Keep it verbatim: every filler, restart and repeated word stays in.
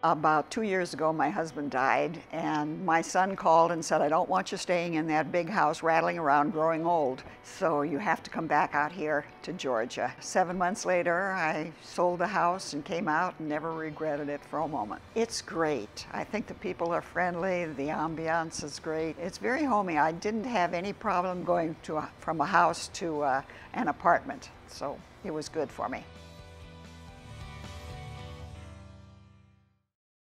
About two years ago, my husband died, and my son called and said, I don't want you staying in that big house rattling around growing old, so you have to come back out here to Georgia. Seven months later, I sold the house and came out and never regretted it for a moment. It's great. I think the people are friendly, the ambiance is great. It's very homey. I didn't have any problem going to a, from a house to uh, an apartment, so it was good for me.